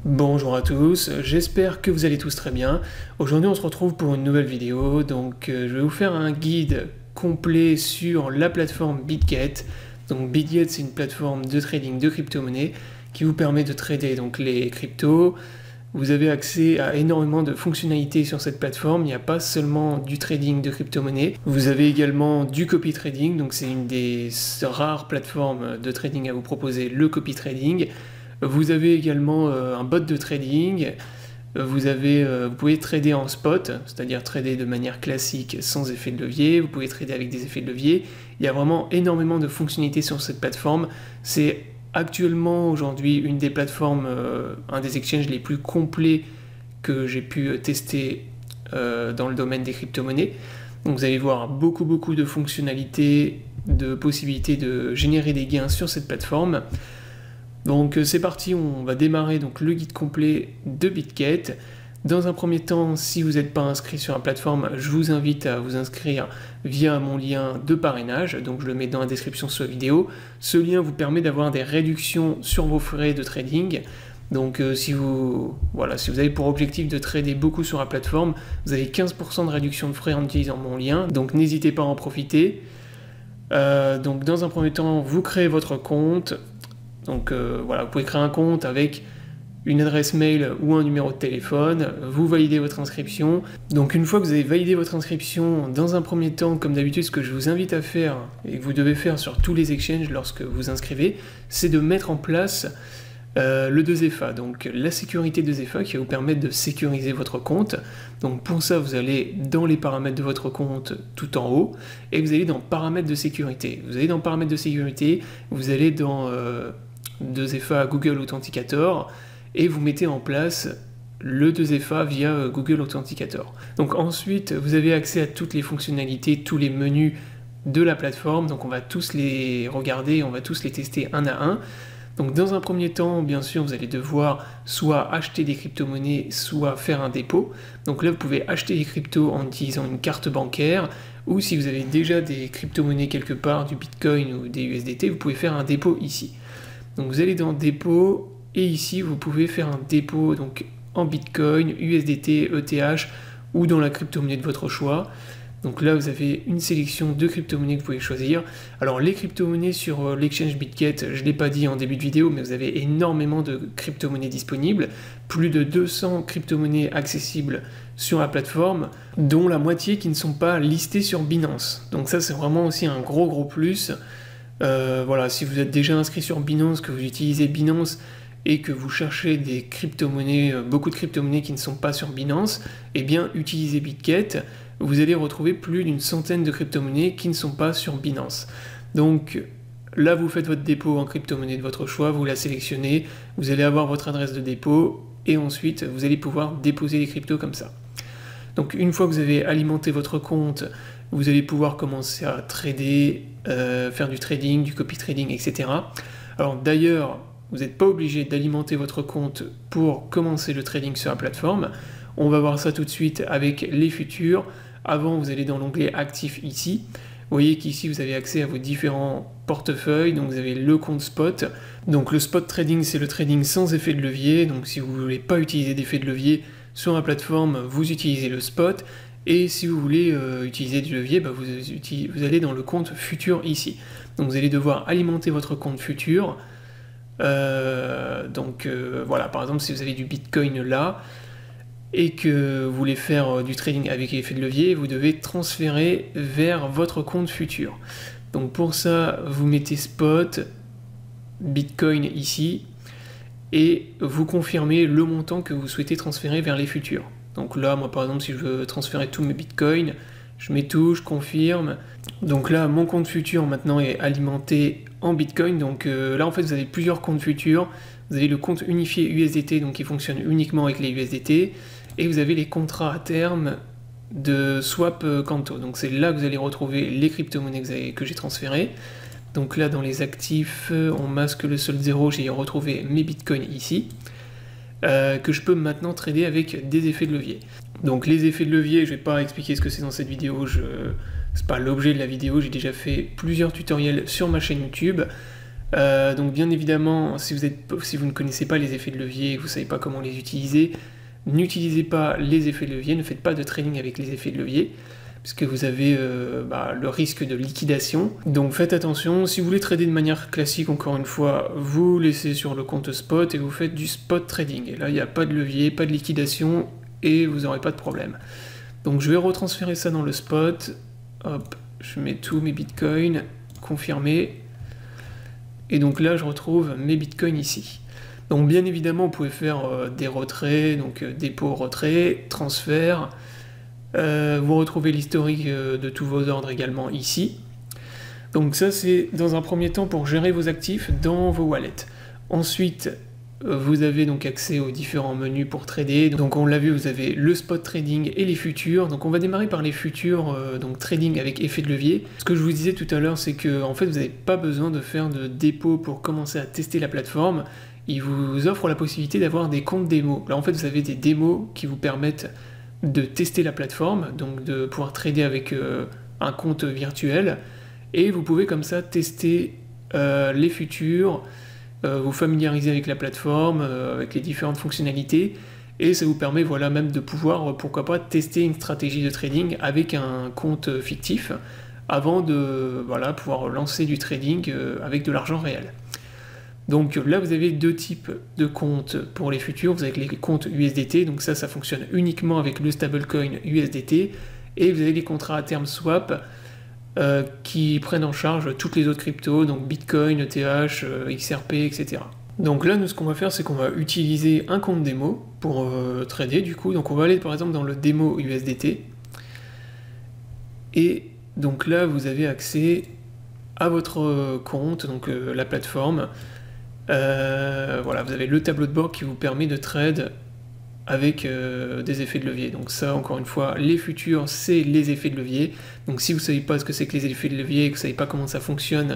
Bonjour à tous, j'espère que vous allez tous très bien. Aujourd'hui on se retrouve pour une nouvelle vidéo, donc je vais vous faire un guide complet sur la plateforme BitGet. Donc BitGet, c'est une plateforme de trading de crypto-monnaies qui vous permet de trader donc les cryptos. Vous avez accès à énormément de fonctionnalités sur cette plateforme. Il n'y a pas seulement du trading de crypto-monnaies. Vous avez également du copy trading, donc c'est une des rares plateformes de trading à vous proposer le copy trading. Vous avez également un bot de trading. Vous pouvez trader en spot, c'est-à-dire trader de manière classique sans effet de levier. Vous pouvez trader avec des effets de levier. Il y a vraiment énormément de fonctionnalités sur cette plateforme. C'est actuellement aujourd'hui une des plateformes, un des exchanges les plus complets que j'ai pu tester dans le domaine des crypto-monnaies. Donc vous allez voir beaucoup de fonctionnalités, de possibilités de générer des gains sur cette plateforme. Donc c'est parti, on va démarrer donc le guide complet de BitGet. Dans un premier temps, si vous n'êtes pas inscrit sur la plateforme, je vous invite à vous inscrire via mon lien de parrainage, donc je le mets dans la description sous la vidéo. Ce lien vous permet d'avoir des réductions sur vos frais de trading. Donc si vous avez pour objectif de trader beaucoup sur la plateforme, vous avez 15% de réduction de frais en utilisant mon lien, donc n'hésitez pas à en profiter. Donc dans un premier temps, vous créez votre compte. Donc vous pouvez créer un compte avec une adresse mail ou un numéro de téléphone, vous validez votre inscription. Donc une fois que vous avez validé votre inscription, dans un premier temps, comme d'habitude, ce que je vous invite à faire, et que vous devez faire sur tous les exchanges lorsque vous inscrivez, c'est de mettre en place le 2FA, donc la sécurité 2FA qui va vous permettre de sécuriser votre compte. Donc pour ça, vous allez dans les paramètres de votre compte tout en haut, et vous allez dans paramètres de sécurité. Vous allez dans paramètres de sécurité, vous allez dans 2FA Google Authenticator, et vous mettez en place le 2FA via Google Authenticator. Donc ensuite, vous avez accès à toutes les fonctionnalités, tous les menus de la plateforme, donc on va tous les regarder, on va tous les tester un à un. Donc dans un premier temps, bien sûr, vous allez devoir soit acheter des crypto-monnaies, soit faire un dépôt. Donc là, vous pouvez acheter des cryptos en utilisant une carte bancaire, ou si vous avez déjà des crypto-monnaies quelque part, du Bitcoin ou des USDT, vous pouvez faire un dépôt ici. Donc vous allez dans dépôt, et ici vous pouvez faire un dépôt donc en Bitcoin, USDT, ETH ou dans la crypto-monnaie de votre choix. Donc là vous avez une sélection de crypto-monnaies que vous pouvez choisir. Alors les crypto-monnaies sur l'exchange BitGet, je ne l'ai pas dit en début de vidéo, mais vous avez énormément de crypto-monnaies disponibles. Plus de 200 crypto-monnaies accessibles sur la plateforme, dont la moitié qui ne sont pas listées sur Binance. Donc ça c'est vraiment aussi un gros plus. Si vous êtes déjà inscrit sur Binance, que vous utilisez Binance et que vous cherchez des crypto-monnaies, beaucoup de crypto-monnaies qui ne sont pas sur Binance, eh bien utilisez BitGet, vous allez retrouver plus d'une centaine de crypto-monnaies qui ne sont pas sur Binance. Donc là vous faites votre dépôt en crypto-monnaie de votre choix, vous la sélectionnez, vous allez avoir votre adresse de dépôt et ensuite vous allez pouvoir déposer les cryptos comme ça. Donc une fois que vous avez alimenté votre compte, vous allez pouvoir commencer à trader, faire du trading, du copy trading, etc. Alors d'ailleurs, vous n'êtes pas obligé d'alimenter votre compte pour commencer le trading sur la plateforme. On va voir ça tout de suite avec les futurs. Avant, vous allez dans l'onglet actif ici. Vous voyez qu'ici, vous avez accès à vos différents portefeuilles. Donc vous avez le compte spot. Donc le spot trading, c'est le trading sans effet de levier. Donc si vous ne voulez pas utiliser d'effet de levier sur la plateforme, vous utilisez le spot. Et si vous voulez utiliser du levier, vous allez dans le compte futur ici. Donc vous allez devoir alimenter votre compte futur. Par exemple, si vous avez du Bitcoin là, et que vous voulez faire du trading avec effet de levier, vous devez transférer vers votre compte futur. Donc pour ça, vous mettez spot, Bitcoin ici, et vous confirmez le montant que vous souhaitez transférer vers les futurs. Donc là, moi par exemple, si je veux transférer tous mes bitcoins, je mets tout, je confirme. Donc là, mon compte futur maintenant est alimenté en bitcoin. Donc là, en fait, vous avez plusieurs comptes futurs. Vous avez le compte unifié USDT, donc qui fonctionne uniquement avec les USDT. Et vous avez les contrats à terme de swap Canto. Donc c'est là que vous allez retrouver les crypto-monnaies que j'ai transférées. Donc là, dans les actifs, on masque le solde 0, j'ai retrouvé mes bitcoins ici. Que je peux maintenant trader avec des effets de levier. Donc les effets de levier, je ne vais pas expliquer ce que c'est dans cette vidéo, c'est pas l'objet de la vidéo, j'ai déjà fait plusieurs tutoriels sur ma chaîne YouTube. Donc bien évidemment, si vous ne connaissez pas les effets de levier et que vous ne savez pas comment les utiliser, n'utilisez pas les effets de levier, ne faites pas de trading avec les effets de levier, puisque vous avez le risque de liquidation. Donc faites attention, si vous voulez trader de manière classique, encore une fois, vous laissez sur le compte spot et vous faites du spot trading. Et là, il n'y a pas de levier, pas de liquidation, et vous n'aurez pas de problème. Donc je vais retransférer ça dans le spot. Hop, je mets tous mes bitcoins, confirmer. Et donc là, je retrouve mes bitcoins ici. Donc bien évidemment, vous pouvez faire des retraits, donc dépôt, retrait, transfert. Vous retrouvez l'historique de tous vos ordres également ici. Donc ça, c'est dans un premier temps pour gérer vos actifs dans vos wallets. Ensuite, vous avez donc accès aux différents menus pour trader. Donc on l'a vu, vous avez le spot trading et les futurs. Donc on va démarrer par les futurs, donc trading avec effet de levier. Ce que je vous disais tout à l'heure, c'est que en fait vous n'avez pas besoin de faire de dépôt pour commencer à tester la plateforme. Il vous offre la possibilité d'avoir des comptes démo. Là en fait vous avez des démos qui vous permettent de tester la plateforme, donc de pouvoir trader avec un compte virtuel. Et vous pouvez comme ça tester les futurs, vous familiariser avec la plateforme, avec les différentes fonctionnalités, et ça vous permet voilà, même de pouvoir, pourquoi pas, tester une stratégie de trading avec un compte fictif, avant de voilà, pouvoir lancer du trading avec de l'argent réel. Donc là, vous avez deux types de comptes pour les futurs. Vous avez les comptes USDT, donc ça fonctionne uniquement avec le stablecoin USDT, et vous avez les contrats à terme swap, qui prennent en charge toutes les autres cryptos, donc Bitcoin, ETH, XRP, etc. Donc là, nous, ce qu'on va faire, c'est qu'on va utiliser un compte démo pour trader, du coup. Donc on va aller, par exemple, dans le démo USDT. Et donc là, vous avez accès à votre compte, donc la plateforme. Voilà, vous avez le tableau de bord qui vous permet de trade avec des effets de levier. Donc ça, encore une fois, les futurs, c'est les effets de levier. Donc si vous ne savez pas ce que c'est que les effets de levier, que vous ne savez pas comment ça fonctionne,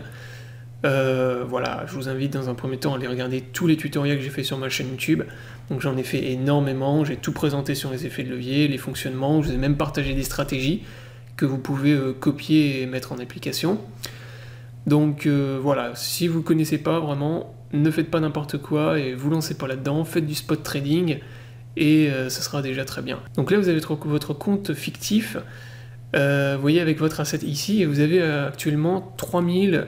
voilà, je vous invite dans un premier temps à aller regarder tous les tutoriels que j'ai fait sur ma chaîne YouTube. Donc j'en ai fait énormément, j'ai tout présenté sur les effets de levier, les fonctionnements, je vous ai même partagé des stratégies que vous pouvez copier et mettre en application. Donc voilà, si vous ne connaissez pas vraiment, ne faites pas n'importe quoi et vous lancez pas là-dedans, faites du spot trading, et ce sera déjà très bien. Donc là vous avez votre compte fictif, vous voyez avec votre asset ici, et vous avez actuellement 3000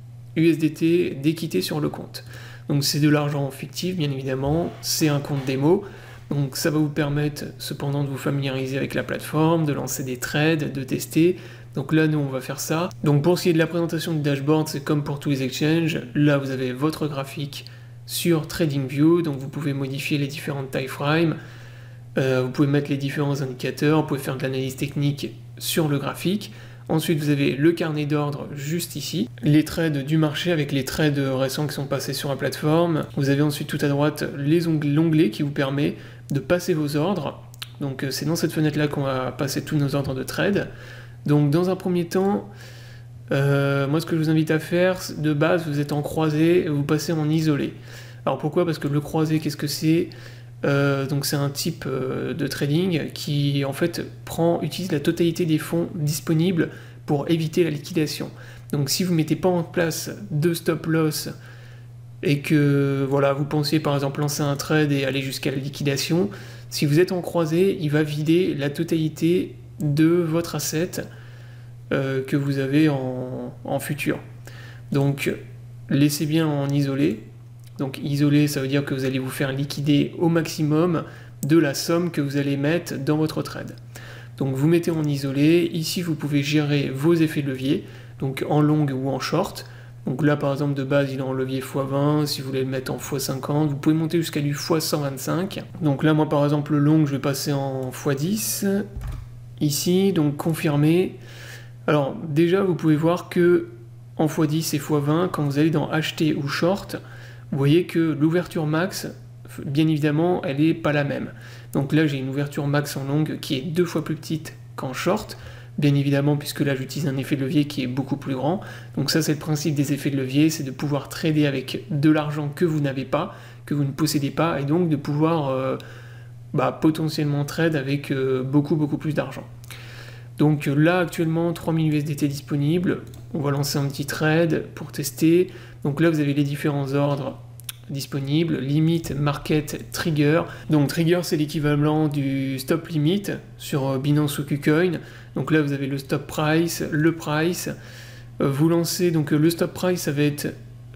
USDT d'équité sur le compte. Donc c'est de l'argent fictif bien évidemment, c'est un compte démo, donc ça va vous permettre cependant de vous familiariser avec la plateforme, de lancer des trades, de tester. Donc là nous on va faire ça. Donc pour ce qui est de la présentation du dashboard, c'est comme pour tous les exchanges, là vous avez votre graphique sur TradingView, donc vous pouvez modifier les différentes time frames, vous pouvez mettre les différents indicateurs, vous pouvez faire de l'analyse technique sur le graphique. Ensuite vous avez le carnet d'ordre juste ici, les trades du marché avec les trades récents qui sont passés sur la plateforme. Vous avez ensuite tout à droite l'onglet qui vous permet de passer vos ordres. Donc c'est dans cette fenêtre là qu'on va passer tous nos ordres de trade. Donc dans un premier temps, moi ce que je vous invite à faire, de base vous êtes en croisé et vous passez en isolé. Alors pourquoi? Parce que le croisé, qu'est-ce que c'est? Donc c'est un type de trading qui en fait utilise la totalité des fonds disponibles pour éviter la liquidation. Donc si vous ne mettez pas en place de stop loss et que voilà, vous pensiez par exemple lancer un trade et aller jusqu'à la liquidation, si vous êtes en croisé, il va vider la totalité de votre asset que vous avez en futur. Donc laissez bien en isolé. Donc isolé, ça veut dire que vous allez vous faire liquider au maximum de la somme que vous allez mettre dans votre trade. Donc vous mettez en isolé, ici vous pouvez gérer vos effets de levier, donc en long ou en short. Donc là par exemple de base il est en levier x20, si vous voulez le mettre en x50, vous pouvez monter jusqu'à du x125. Donc là moi par exemple le long je vais passer en x10, ici, donc confirmer. Alors déjà vous pouvez voir que en x10 et x20, quand vous allez dans acheter ou short, vous voyez que l'ouverture max, bien évidemment, elle n'est pas la même. Donc là, j'ai une ouverture max en longue qui est 2 fois plus petite qu'en short, bien évidemment, puisque là, j'utilise un effet de levier qui est beaucoup plus grand. Donc ça, c'est le principe des effets de levier, c'est de pouvoir trader avec de l'argent que vous n'avez pas, que vous ne possédez pas, et donc de pouvoir potentiellement trade avec beaucoup plus d'argent. Donc là, actuellement, 3000 USDT disponibles. On va lancer un petit trade pour tester. Donc là, vous avez les différents ordres disponibles, limit, market, trigger. Donc trigger, c'est l'équivalent du stop limit sur Binance ou KuCoin. Donc là, vous avez le stop price, le price. Vous lancez, donc le stop price, ça va être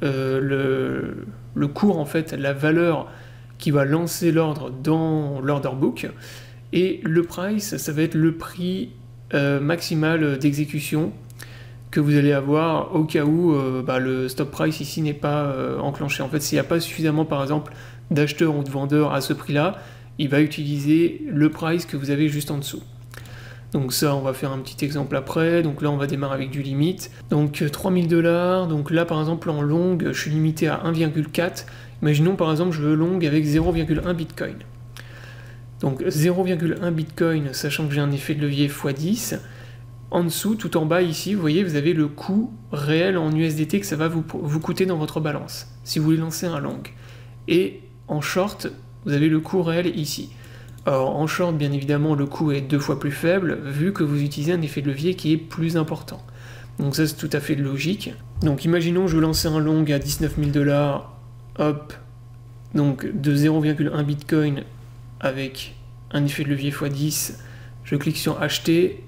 le cours, en fait, la valeur qui va lancer l'ordre dans l'order book. Et le price, ça va être le prix maximal d'exécution que vous allez avoir au cas où le stop price ici n'est pas enclenché. En fait, s'il n'y a pas suffisamment, par exemple, d'acheteurs ou de vendeurs à ce prix-là, il va utiliser le price que vous avez juste en dessous. Donc ça, on va faire un petit exemple après. Donc là, on va démarrer avec du limit. Donc 3000 $. Donc là, par exemple, en long, je suis limité à 1,4. Imaginons, par exemple, je veux long avec 0,1 Bitcoin. Donc 0,1 Bitcoin, sachant que j'ai un effet de levier x10. En dessous, tout en bas ici, vous voyez, vous avez le coût réel en USDT que ça va vous coûter dans votre balance, si vous voulez lancer un long. Et en short, vous avez le coût réel ici. Alors en short, bien évidemment, le coût est 2 fois plus faible, vu que vous utilisez un effet de levier qui est plus important. Donc ça, c'est tout à fait logique. Donc imaginons, je veux lancer un long à 19 000 $, hop, donc de 0,1 Bitcoin avec un effet de levier x10, je clique sur acheter,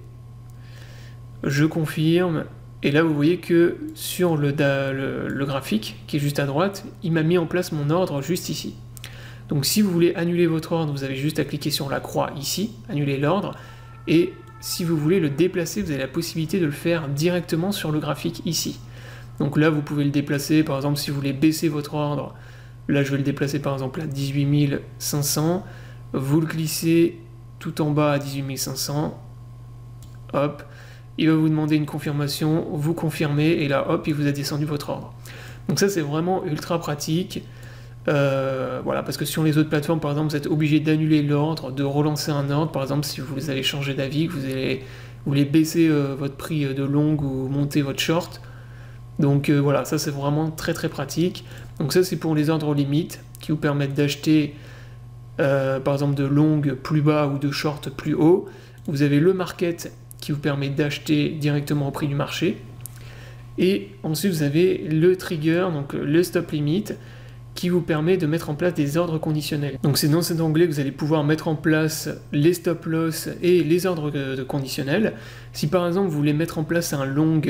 je confirme, et là vous voyez que sur le graphique qui est juste à droite, il m'a mis en place mon ordre juste ici. Donc si vous voulez annuler votre ordre, vous avez juste à cliquer sur la croix ici, annuler l'ordre, et si vous voulez le déplacer, vous avez la possibilité de le faire directement sur le graphique ici. Donc là vous pouvez le déplacer, par exemple si vous voulez baisser votre ordre, là je vais le déplacer par exemple à 18 500, vous le glissez tout en bas à 18 500, hop, il va vous demander une confirmation, vous confirmez, et là, hop, il vous a descendu votre ordre. Donc ça, c'est vraiment ultra pratique. Voilà, parce que sur les autres plateformes, par exemple, vous êtes obligé d'annuler l'ordre, de relancer un ordre. Par exemple, si vous allez changer d'avis, vous voulez baisser votre prix de long ou monter votre short. Donc voilà, ça, c'est vraiment très très pratique. Donc ça, c'est pour les ordres limites qui vous permettent d'acheter, par exemple, de long plus bas ou de short plus haut. Vous avez le market qui vous permet d'acheter directement au prix du marché. Et ensuite, vous avez le trigger, donc le stop limit, qui vous permet de mettre en place des ordres conditionnels. Donc c'est dans cet onglet que vous allez pouvoir mettre en place les stop loss et les ordres conditionnels. Si par exemple, vous voulez mettre en place un long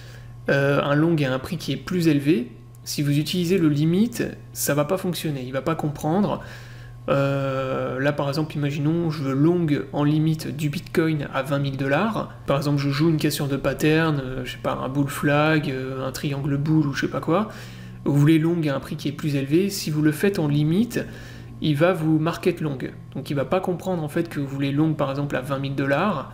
à un prix qui est plus élevé, si vous utilisez le limite, ça va pas fonctionner, il va pas comprendre. Là par exemple, imaginons je veux long en limite du Bitcoin à 20 000 $. Par exemple, je joue une cassure de pattern, je sais pas, un bull flag, un triangle bull ou je sais pas quoi. Vous voulez long à un prix qui est plus élevé, si vous le faites en limite, il va vous market long. Donc il va pas comprendre en fait que vous voulez long par exemple à 20 000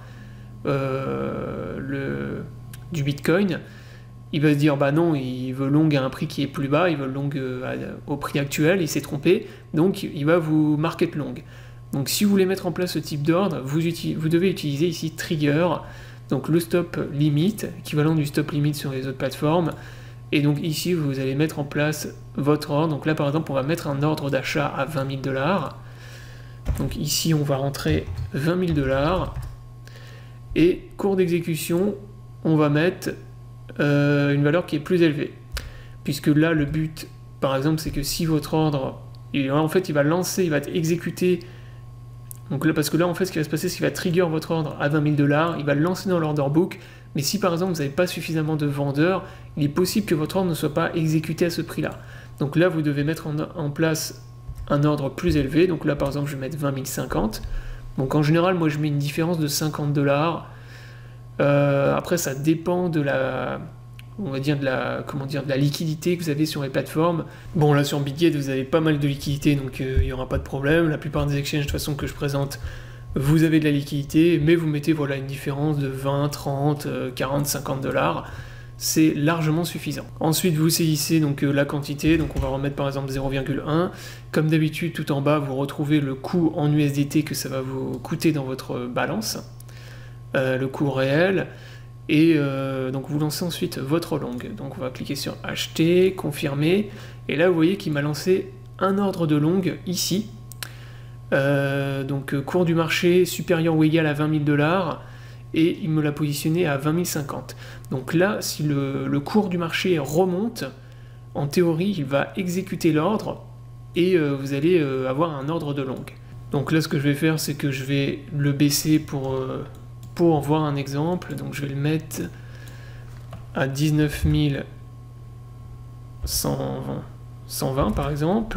$, du Bitcoin. Il va se dire, bah non, il veut long à un prix qui est plus bas, il veut long au prix actuel, il s'est trompé, donc il va vous market long. Donc si vous voulez mettre en place ce type d'ordre, vous devez utiliser ici trigger, donc le stop limit, équivalent du stop limit sur les autres plateformes, et donc ici vous allez mettre en place votre ordre. Donc là par exemple on va mettre un ordre d'achat à 20 000 $, donc ici on va rentrer 20 000 $, et cours d'exécution, on va mettre une valeur qui est plus élevée, puisque là le but par exemple c'est que si votre ordre en fait il va lancer, il va être exécuté, donc là parce que là en fait ce qui va se passer c'est qu'il va trigger votre ordre à 20 000 $, il va le lancer dans l'order book, mais si par exemple vous n'avez pas suffisamment de vendeurs, il est possible que votre ordre ne soit pas exécuté à ce prix là. Donc là vous devez mettre en place un ordre plus élevé. Donc là par exemple je vais mettre 20 050. Donc en général moi je mets une différence de 50 $. Après ça dépend de la, on va dire de la liquidité que vous avez sur les plateformes. Bon là sur Bitget vous avez pas mal de liquidité, donc il n'y aura pas de problème. La plupart des exchanges de toute façon que je présente, vous avez de la liquidité, mais vous mettez voilà une différence de 20, 30, 40, 50 $. C'est largement suffisant. Ensuite vous saisissez donc la quantité, donc on va remettre par exemple 0,1. Comme d'habitude tout en bas vous retrouvez le coût en USDT que ça va vous coûter dans votre balance. Le coût réel, et donc vous lancez ensuite votre long. Donc on va cliquer sur acheter, confirmer, et là vous voyez qu'il m'a lancé un ordre de long ici, donc cours du marché supérieur ou égal à 20 000 $, et il me l'a positionné à 20 050. Donc là si le cours du marché remonte, en théorie, il va exécuter l'ordre et vous allez avoir un ordre de longue. Donc là, ce que je vais faire, c'est que je vais le baisser pour en voir un exemple. Donc je vais le mettre à 19 120 par exemple.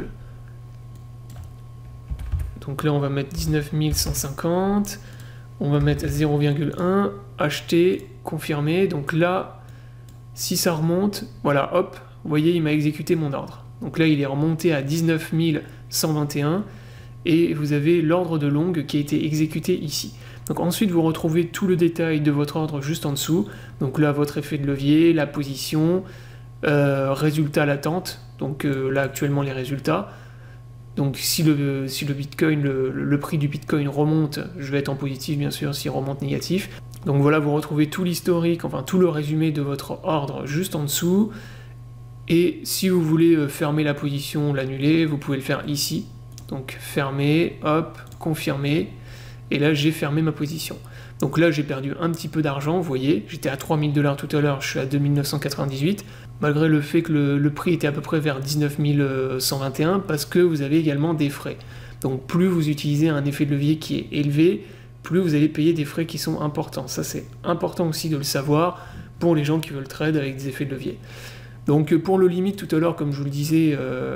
Donc là, on va mettre 19 150. On va mettre 0,1, acheter, confirmer. Donc là, si ça remonte, voilà, hop, vous voyez, il m'a exécuté mon ordre. Donc là, il est remonté à 19 121 et vous avez l'ordre de longue qui a été exécuté ici. Donc ensuite, vous retrouvez tout le détail de votre ordre juste en dessous. Donc là, votre effet de levier, la position, résultat l'attente. Donc là, actuellement, les résultats. Donc si le Bitcoin, le prix du Bitcoin remonte, je vais être en positif bien sûr, s'il remonte négatif. Donc voilà, vous retrouvez tout l'historique, enfin tout le résumé de votre ordre juste en dessous. Et si vous voulez fermer la position, l'annuler, vous pouvez le faire ici. Donc fermer, hop, confirmer. Et là j'ai fermé ma position. Donc là j'ai perdu un petit peu d'argent, vous voyez, j'étais à 3000 $ tout à l'heure, je suis à 2998, malgré le fait que le prix était à peu près vers 19 121, parce que vous avez également des frais. Donc plus vous utilisez un effet de levier qui est élevé, plus vous allez payer des frais qui sont importants. Ça c'est important aussi de le savoir pour les gens qui veulent trade avec des effets de levier. Donc pour le limite tout à l'heure, comme je vous le disais,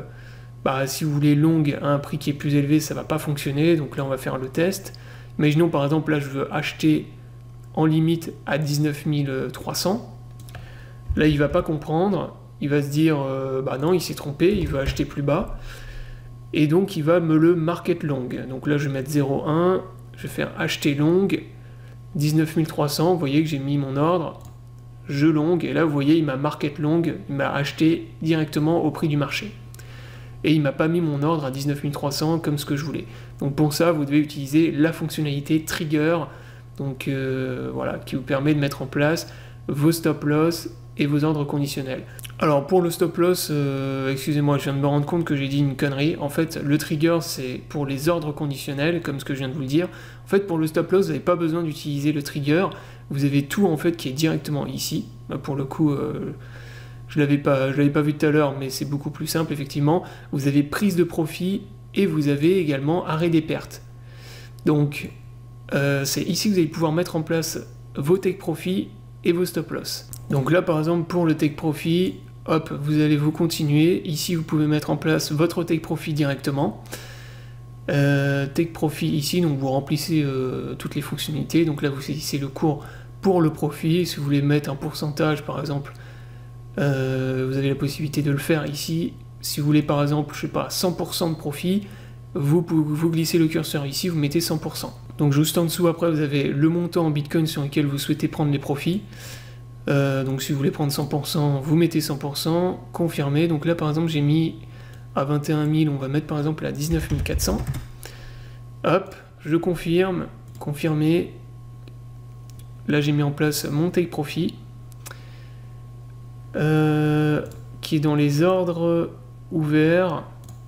si vous voulez longue à un prix qui est plus élevé, ça ne va pas fonctionner, donc là on va faire le test. Imaginons par exemple, là je veux acheter en limite à 19 300. Là il va pas comprendre, il va se dire non, il s'est trompé, il veut acheter plus bas. Et donc il va me le market long. Donc là je vais mettre 0,1, je vais faire acheter long, 19 300, vous voyez que j'ai mis mon ordre, je long, et là vous voyez il m'a market long, il m'a acheté directement au prix du marché. Et il m'a pas mis mon ordre à 19 300 comme ce que je voulais. Donc pour ça, vous devez utiliser la fonctionnalité Trigger, donc voilà, qui vous permet de mettre en place vos stop loss et vos ordres conditionnels. Alors pour le stop loss, excusez-moi, je viens de me rendre compte que j'ai dit une connerie. En fait, le trigger, c'est pour les ordres conditionnels, comme ce que je viens de vous le dire. En fait, pour le stop loss, vous n'avez pas besoin d'utiliser le trigger. Vous avez tout en fait qui est directement ici. Pour le coup, je l'avais pas vu tout à l'heure, mais c'est beaucoup plus simple, effectivement. Vous avez prise de profit et vous avez également arrêt des pertes. Donc, c'est ici que vous allez pouvoir mettre en place vos take profit et vos stop loss. Donc là, par exemple, pour le take profit, hop, vous allez vous continuer. Ici, vous pouvez mettre en place votre take profit directement. Take profit ici, donc vous remplissez toutes les fonctionnalités. Donc là, vous saisissez le cours pour le profit. Si vous voulez mettre un pourcentage, par exemple, vous avez la possibilité de le faire ici. Si vous voulez par exemple, je sais pas, 100% de profit, vous glissez le curseur ici, vous mettez 100%. Donc juste en dessous, après, vous avez le montant en Bitcoin sur lequel vous souhaitez prendre les profits. Donc si vous voulez prendre 100%, vous mettez 100%, confirmé. Donc là par exemple, j'ai mis à 21 000, on va mettre par exemple à 19 400. Hop, je confirme, confirmé. Là j'ai mis en place mon take profit. Qui est dans les ordres ouverts.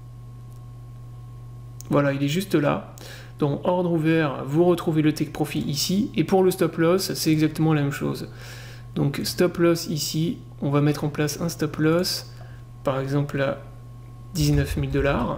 Voilà, il est juste là. Dans ordre ouvert, vous retrouvez le take profit ici. Et pour le stop loss, c'est exactement la même chose. Donc stop loss ici, on va mettre en place un stop loss, par exemple à 19 000 $,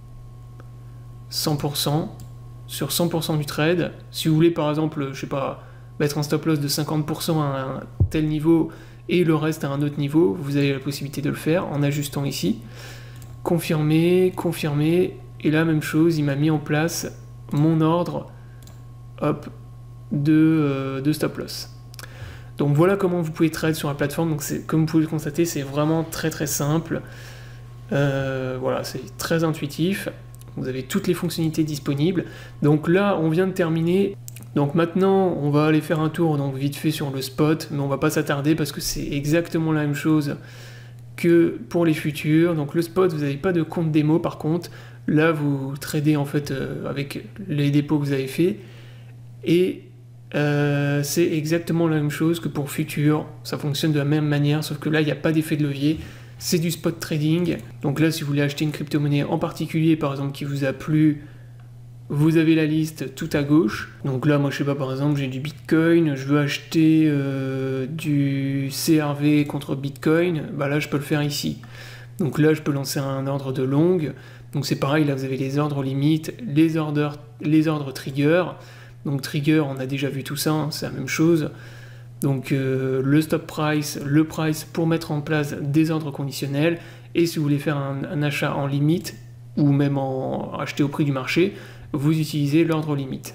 100%, sur 100% du trade. Si vous voulez par exemple, je sais pas, mettre un stop loss de 50% à un tel niveau et le reste à un autre niveau, vous avez la possibilité de le faire en ajustant ici. Confirmer, confirmer, et là même chose, il m'a mis en place mon ordre, hop, de stop loss. Donc voilà comment vous pouvez trade sur la plateforme. Donc comme vous pouvez le constater, c'est vraiment très très simple. Voilà, c'est très intuitif. Vous avez toutes les fonctionnalités disponibles. Donc là, on vient de terminer. Donc maintenant, on va aller faire un tour donc vite fait sur le spot, mais on va pas s'attarder parce que c'est exactement la même chose que pour les futurs. Donc le spot, vous n'avez pas de compte démo par contre. Là, vous tradez en fait avec les dépôts que vous avez fait. Et c'est exactement la même chose que pour futur. Ça fonctionne de la même manière, sauf que là, il n'y a pas d'effet de levier. C'est du spot trading. Donc là, si vous voulez acheter une crypto-monnaie en particulier, par exemple, qui vous a plu, vous avez la liste tout à gauche. Donc là, moi, je sais pas, par exemple, j'ai du Bitcoin, je veux acheter du CRV contre Bitcoin. Bah là, je peux le faire ici. Donc là, je peux lancer un ordre de longue. Donc c'est pareil, là vous avez les ordres limites, les ordres trigger. Donc trigger, on a déjà vu tout ça, hein, c'est la même chose. Donc le stop price, le price pour mettre en place des ordres conditionnels. Et si vous voulez faire un achat en limite, ou même acheter au prix du marché, vous utilisez l'ordre limite.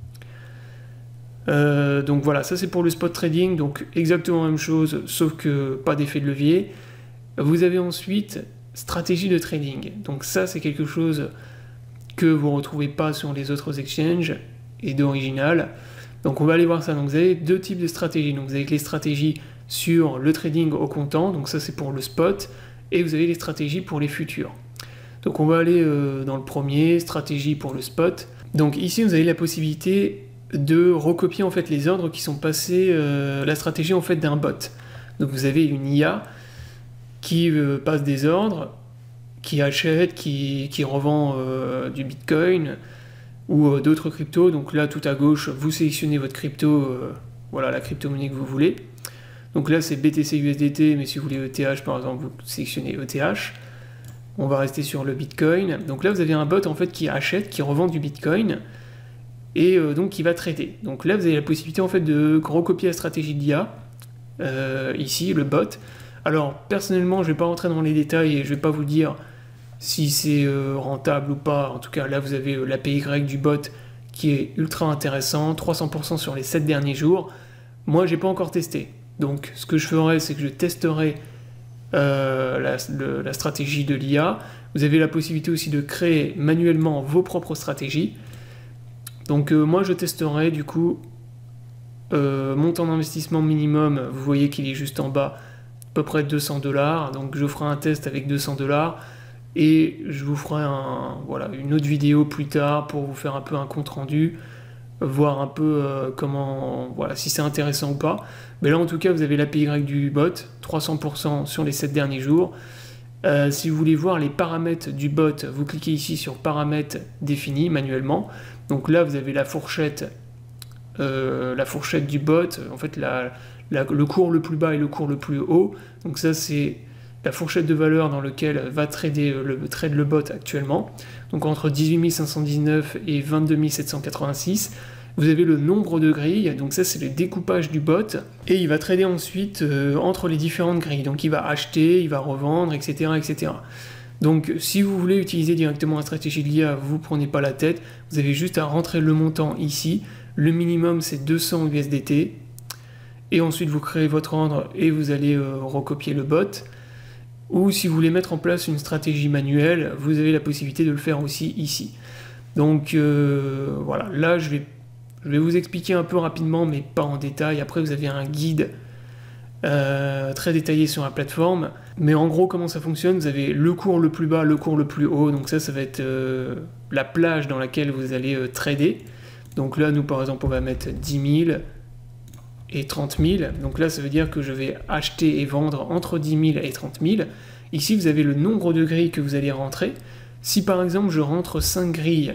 Donc voilà, ça c'est pour le spot trading, donc exactement la même chose, sauf que pas d'effet de levier. Vous avez ensuite stratégie de trading. Donc ça c'est quelque chose que vous ne retrouvez pas sur les autres exchanges et d'original. Donc on va aller voir ça. Donc vous avez deux types de stratégies. Donc vous avez les stratégies sur le trading au comptant, donc ça c'est pour le spot, et vous avez les stratégies pour les futurs. Donc on va aller dans le premier, stratégie pour le spot. Donc ici vous avez la possibilité de recopier en fait les ordres qui sont passés, la stratégie en fait d'un bot. Donc vous avez une IA qui passe des ordres, qui achète, qui revend du Bitcoin ou d'autres cryptos. Donc là tout à gauche vous sélectionnez votre crypto, voilà la crypto-monnaie que vous voulez. Donc là c'est BTC USDT, mais si vous voulez ETH par exemple vous sélectionnez ETH. On va rester sur le Bitcoin. Donc là, vous avez un bot en fait qui achète, qui revend du Bitcoin et donc qui va trader. Donc là, vous avez la possibilité en fait de recopier la stratégie de l'IA. Ici, le bot. Alors personnellement, je ne vais pas rentrer dans les détails et je ne vais pas vous dire si c'est rentable ou pas. En tout cas, là, vous avez l'APY du bot qui est ultra intéressant, 300% sur les 7 derniers jours. Moi, j'ai pas encore testé. Donc, ce que je ferai, c'est que je testerai la stratégie de l'IA. Vous avez la possibilité aussi de créer manuellement vos propres stratégies. Donc moi je testerai du coup montant d'investissement minimum, vous voyez qu'il est juste en bas, à peu près 200$. Donc je ferai un test avec 200$ et je vous ferai une autre vidéo plus tard pour vous faire un peu un compte rendu, voir un peu si c'est intéressant ou pas. Mais là en tout cas vous avez l'APY du bot, 300% sur les 7 derniers jours. Si vous voulez voir les paramètres du bot, vous cliquez ici sur paramètres définis manuellement. Donc là vous avez la fourchette du bot, en fait le cours le plus bas et le cours le plus haut. Donc ça c'est la fourchette de valeur dans laquelle va trader le bot actuellement. Donc entre 18 519 et 22 786. Vous avez le nombre de grilles, donc ça c'est le découpage du bot, et il va trader ensuite entre les différentes grilles. Donc il va acheter, il va revendre, etc. etc. Donc si vous voulez utiliser directement la stratégie de l'IA, vous ne prenez pas la tête, vous avez juste à rentrer le montant ici. Le minimum c'est 200 USDT, et ensuite vous créez votre ordre et vous allez recopier le bot. Ou si vous voulez mettre en place une stratégie manuelle, vous avez la possibilité de le faire aussi ici. Donc voilà, là je vais vous expliquer un peu rapidement, mais pas en détail. Après, vous avez un guide très détaillé sur la plateforme. Mais en gros, comment ça fonctionne? Vous avez le cours le plus bas, le cours le plus haut. Donc ça va être la plage dans laquelle vous allez trader. Donc là, nous, par exemple, on va mettre 10 000 et 30 000. Donc là, ça veut dire que je vais acheter et vendre entre 10 000 et 30 000. Ici, vous avez le nombre de grilles que vous allez rentrer. Si, par exemple, je rentre 5 grilles,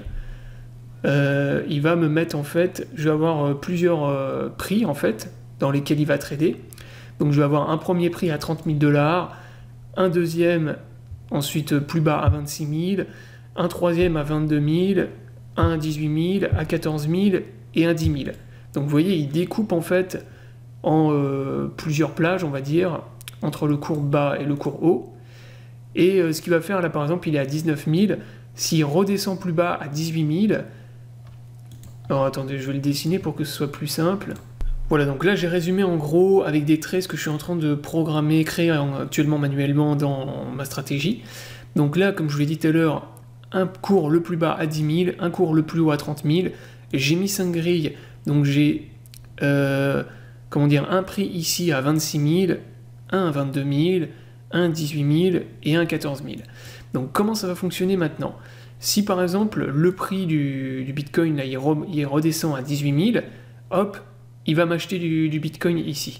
il va me mettre en fait, je vais avoir plusieurs prix en fait dans lesquels il va trader. Donc je vais avoir un premier prix à 30 000$, un deuxième ensuite plus bas à 26 000, un troisième à 22 000, un à 18 000, à 14 000 et un 10 000. Donc vous voyez, il découpe en fait en plusieurs plages, on va dire, entre le cours bas et le cours haut. Et ce qu'il va faire là par exemple, il est à 19 000, s'il redescend plus bas à 18 000, alors attendez, je vais le dessiner pour que ce soit plus simple. Voilà, donc là j'ai résumé en gros avec des traits ce que je suis en train de programmer, créer actuellement manuellement dans ma stratégie. Donc là, comme je vous l'ai dit tout à l'heure, un cours le plus bas à 10 000, un cours le plus haut à 30 000. J'ai mis 5 grilles, donc j'ai un prix ici à 26 000, un à 22 000, un à 18 000 et un à 14 000. Donc comment ça va fonctionner maintenant? Si par exemple le prix du Bitcoin là, il redescend à 18 000, hop, il va m'acheter du Bitcoin ici.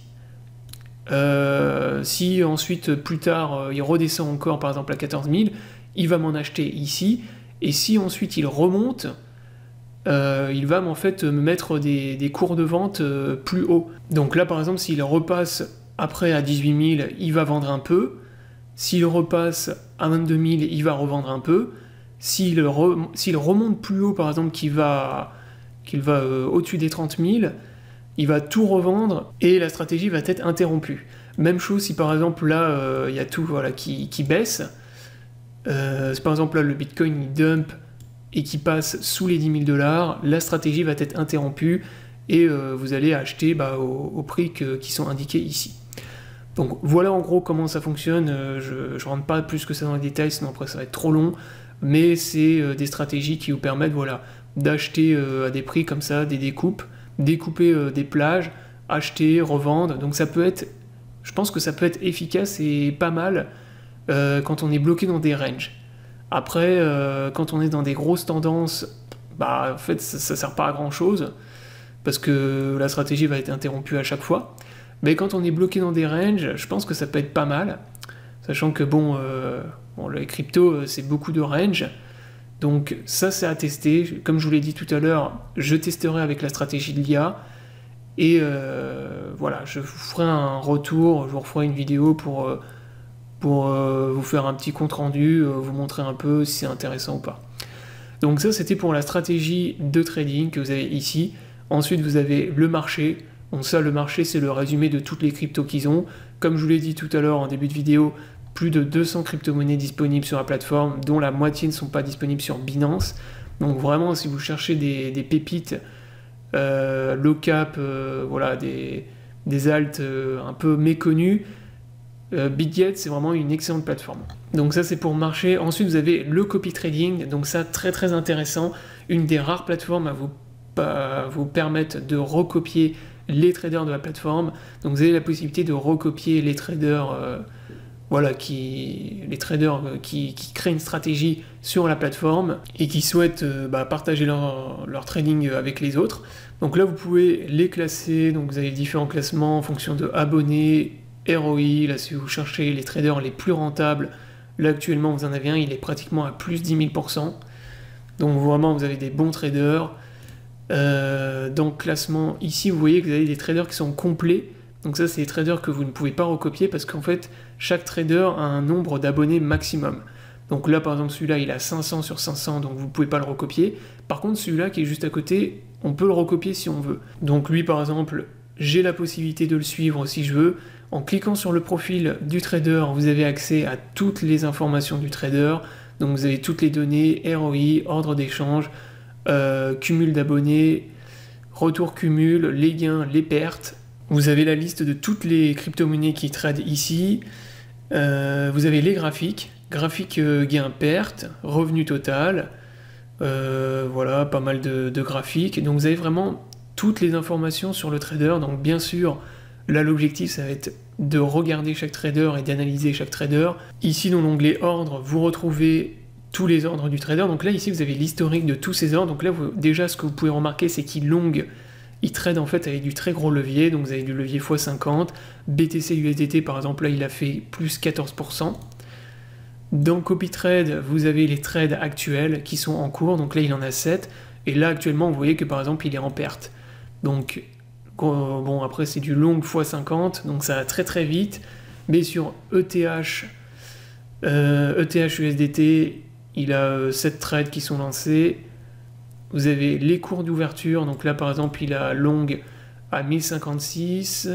Si ensuite plus tard il redescend encore par exemple à 14 000, il va m'en acheter ici. Et si ensuite il remonte, il va en fait me mettre des cours de vente plus hauts. Donc là par exemple s'il repasse après à 18 000, il va vendre un peu. S'il repasse à 22 000, il va revendre un peu. S'il remonte plus haut, par exemple, qu'il va au-dessus des 30 000, il va tout revendre et la stratégie va être interrompue. Même chose si par exemple là, il y a tout voilà, qui baisse. Si par exemple là, le Bitcoin il dump et qui passe sous les 10 000 $, la stratégie va être interrompue et vous allez acheter au prix qui sont indiqués ici. Donc voilà en gros comment ça fonctionne. Je ne rentre pas plus que ça dans les détails, sinon après ça va être trop long. Mais c'est des stratégies qui vous permettent voilà, d'acheter à des prix comme ça, des découpes, découper des plages, acheter, revendre. Donc ça peut être, je pense que ça peut être efficace et pas mal quand on est bloqué dans des ranges. Après, quand on est dans des grosses tendances, en fait ça sert pas à grand chose parce que la stratégie va être interrompue à chaque fois. Mais quand on est bloqué dans des ranges, je pense que ça peut être pas mal, sachant que les cryptos c'est beaucoup de range. Donc ça c'est à tester, comme je vous l'ai dit tout à l'heure, je testerai avec la stratégie de l'IA, et voilà, je vous ferai un retour, je vous referai une vidéo pour vous faire un petit compte rendu, vous montrer un peu si c'est intéressant ou pas. Donc ça c'était pour la stratégie de trading que vous avez ici. Ensuite vous avez le marché. Bon ça le marché c'est le résumé de toutes les cryptos qu'ils ont. Comme je vous l'ai dit tout à l'heure en début de vidéo, plus de 200 crypto-monnaies disponibles sur la plateforme, dont la moitié ne sont pas disponibles sur Binance. Donc vraiment, si vous cherchez des pépites low cap, voilà, des alts un peu méconnus, Bitget, c'est vraiment une excellente plateforme. Donc ça, c'est pour marché. Ensuite, vous avez le copy trading. Donc ça, très très intéressant. Une des rares plateformes à vous permettre de recopier les traders de la plateforme. Donc vous avez la possibilité de recopier les traders... voilà, les traders qui créent une stratégie sur la plateforme et qui souhaitent partager leur trading avec les autres. Donc là, vous pouvez les classer. Donc vous avez différents classements en fonction de abonnés, ROI. Là, si vous cherchez les traders les plus rentables, là actuellement vous en avez un, il est pratiquement à plus 10 000 %. Donc vraiment, vous avez des bons traders. Dans le classement, ici, vous voyez que vous avez des traders qui sont complets. Donc ça, c'est des traders que vous ne pouvez pas recopier parce qu'en fait, chaque trader a un nombre d'abonnés maximum. Donc là, par exemple, celui-là, il a 500 sur 500, donc vous ne pouvez pas le recopier. Par contre, celui-là qui est juste à côté, on peut le recopier si on veut. Donc lui, par exemple, j'ai la possibilité de le suivre si je veux. En cliquant sur le profil du trader, vous avez accès à toutes les informations du trader. Donc vous avez toutes les données, ROI, ordre d'échange, cumul d'abonnés, retour cumul, les gains, les pertes. Vous avez la liste de toutes les crypto-monnaies qui tradent ici. Vous avez les graphiques gain-perte, revenu total. Voilà, pas mal de graphiques. Donc vous avez vraiment toutes les informations sur le trader. Donc bien sûr, là l'objectif ça va être de regarder chaque trader et d'analyser chaque trader. Ici dans l'onglet ordre, vous retrouvez tous les ordres du trader. Donc là ici vous avez l'historique de tous ces ordres. Donc là déjà ce que vous pouvez remarquer c'est qu'il il trade en fait avec du très gros levier, donc vous avez du levier x50, BTC USDT par exemple, là il a fait plus 14%. Dans Copy Trade, vous avez les trades actuels qui sont en cours, donc là il en a 7, et là actuellement vous voyez que par exemple il est en perte. Donc bon après c'est du long x50, donc ça va très très vite, mais sur ETH USDT, il a 7 trades qui sont lancés. Vous avez les cours d'ouverture, donc là par exemple il a long à 1056,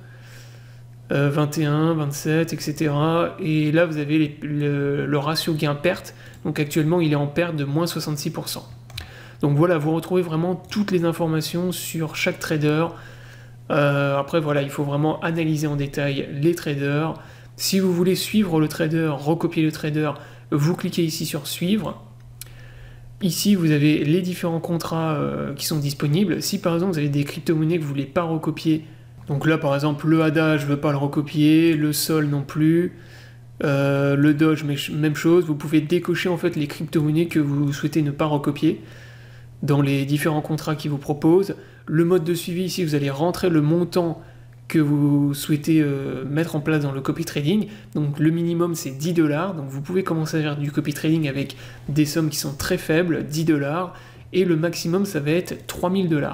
21, 27, etc. Et là vous avez le ratio gain-perte, donc actuellement il est en perte de moins 66%. Donc voilà, vous retrouvez vraiment toutes les informations sur chaque trader. Après voilà, il faut vraiment analyser en détail les traders. Si vous voulez suivre le trader, recopier le trader, vous cliquez ici sur suivre. Ici, vous avez les différents contrats qui sont disponibles. Si par exemple vous avez des crypto-monnaies que vous ne voulez pas recopier, donc là par exemple le ADA, je ne veux pas le recopier, le Sol non plus, le Doge, même chose, vous pouvez décocher en fait les crypto-monnaies que vous souhaitez ne pas recopier dans les différents contrats qu'ils vous proposent. Le mode de suivi, ici vous allez rentrer le montant que vous souhaitez mettre en place dans le copy trading. Donc le minimum c'est 10 $, donc vous pouvez commencer à faire du copy trading avec des sommes qui sont très faibles, 10 $, et le maximum ça va être 3000 $.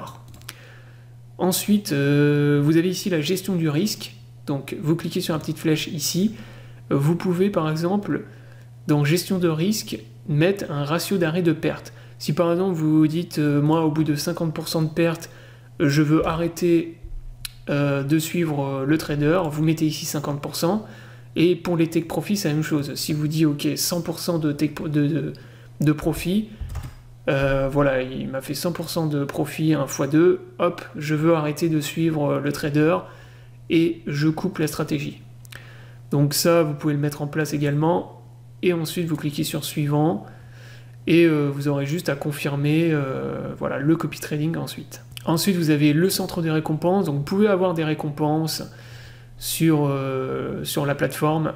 Ensuite, vous avez ici la gestion du risque, donc vous cliquez sur la petite flèche ici, vous pouvez par exemple, dans gestion de risque, mettre un ratio d'arrêt de perte. Si par exemple vous dites, moi au bout de 50% de perte, je veux arrêter de suivre le trader, vous mettez ici 50%, et pour les take profit c'est la même chose. Si vous dites ok 100% de profit, voilà, il m'a fait 100% de profit 1 x 2, hop, je veux arrêter de suivre le trader, et je coupe la stratégie. Donc ça, vous pouvez le mettre en place également, et ensuite vous cliquez sur suivant, et vous aurez juste à confirmer voilà, le copy trading ensuite. Ensuite, vous avez le centre des récompenses, donc vous pouvez avoir des récompenses sur la plateforme.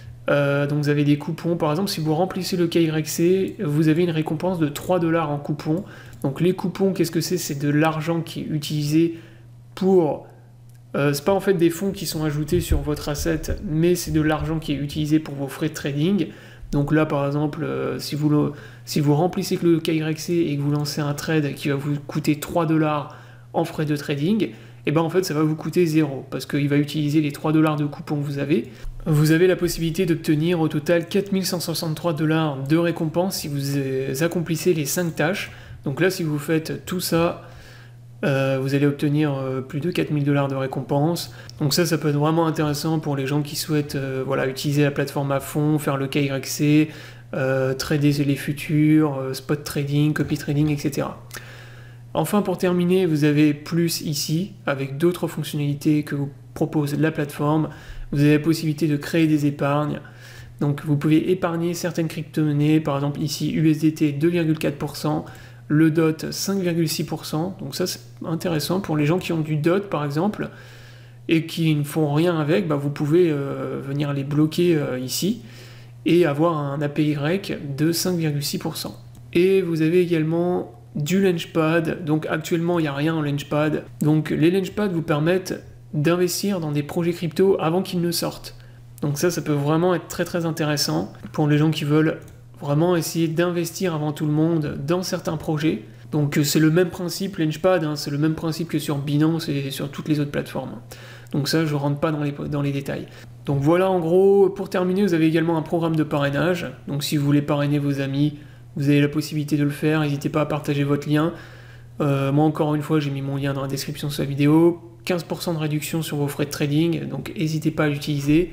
Donc vous avez des coupons, par exemple si vous remplissez le KYC, vous avez une récompense de 3 $ en coupons. Donc les coupons, qu'est-ce que c'est? C'est de l'argent qui est utilisé pour... c'est pas en fait des fonds qui sont ajoutés sur votre asset, mais c'est de l'argent qui est utilisé pour vos frais de trading. Donc là par exemple, si vous remplissez le KYC et que vous lancez un trade qui va vous coûter 3 $ en frais de trading, et ben en fait ça va vous coûter 0, parce qu'il va utiliser les 3 $ de coupons que vous avez. Vous avez la possibilité d'obtenir au total 4163 $ de récompense si vous accomplissez les 5 tâches. Donc là si vous faites tout ça, vous allez obtenir plus de 4000 $ de récompense. Donc ça peut être vraiment intéressant pour les gens qui souhaitent voilà, utiliser la plateforme à fond, faire le KYC, trader les futurs, spot trading, copy trading, etc. Enfin, pour terminer, vous avez plus ici, avec d'autres fonctionnalités que vous propose la plateforme. Vous avez la possibilité de créer des épargnes. Donc vous pouvez épargner certaines crypto-monnaies, par exemple ici USDT 2,4%, le DOT 5,6%. Donc ça c'est intéressant pour les gens qui ont du DOT par exemple, et qui ne font rien avec, bah, vous pouvez venir les bloquer ici, et avoir un APY de 5,6%. Et vous avez également du Launchpad, donc actuellement il n'y a rien en Launchpad, donc les Launchpads vous permettent d'investir dans des projets crypto avant qu'ils ne sortent. Donc ça peut vraiment être très très intéressant pour les gens qui veulent vraiment essayer d'investir avant tout le monde dans certains projets. Donc c'est le même principe Launchpad, hein, c'est le même principe que sur Binance et sur toutes les autres plateformes. Donc ça je rentre pas dans les détails. Donc voilà en gros, pour terminer vous avez également un programme de parrainage, donc si vous voulez parrainer vos amis, vous avez la possibilité de le faire, n'hésitez pas à partager votre lien. Moi encore une fois j'ai mis mon lien dans la description de la vidéo, 15% de réduction sur vos frais de trading, donc n'hésitez pas à l'utiliser.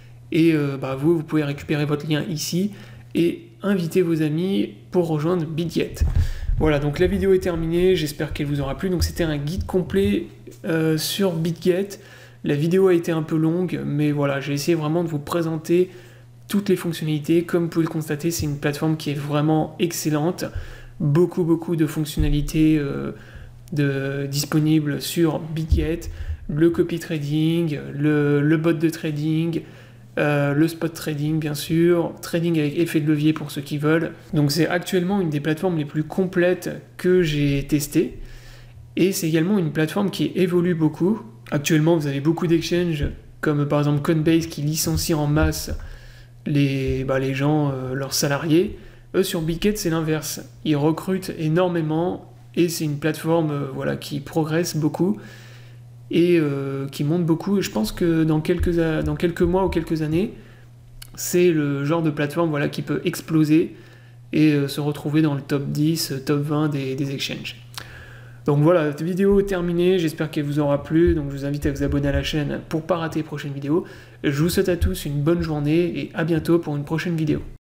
Et vous pouvez récupérer votre lien ici et inviter vos amis pour rejoindre BitGet. Voilà, donc la vidéo est terminée, j'espère qu'elle vous aura plu. Donc c'était un guide complet sur BitGet. La vidéo a été un peu longue, mais voilà, j'ai essayé vraiment de vous présenter toutes les fonctionnalités. Comme vous pouvez le constater, c'est une plateforme qui est vraiment excellente. Beaucoup de fonctionnalités disponibles sur BitGet. Le copy trading, le bot de trading, le spot trading bien sûr, trading avec effet de levier pour ceux qui veulent. Donc c'est actuellement une des plateformes les plus complètes que j'ai testées. Et c'est également une plateforme qui évolue beaucoup. Actuellement vous avez beaucoup d'exchanges, comme par exemple Coinbase qui licencie en masse les gens, leurs salariés. Eux sur BitGet c'est l'inverse, ils recrutent énormément et c'est une plateforme qui progresse beaucoup et qui monte beaucoup, et je pense que dans quelques mois ou quelques années c'est le genre de plateforme qui peut exploser et se retrouver dans le top 10, top 20 des exchanges. Donc voilà, cette vidéo est terminée, j'espère qu'elle vous aura plu, donc je vous invite à vous abonner à la chaîne pour ne pas rater les prochaines vidéos. Je vous souhaite à tous une bonne journée et à bientôt pour une prochaine vidéo.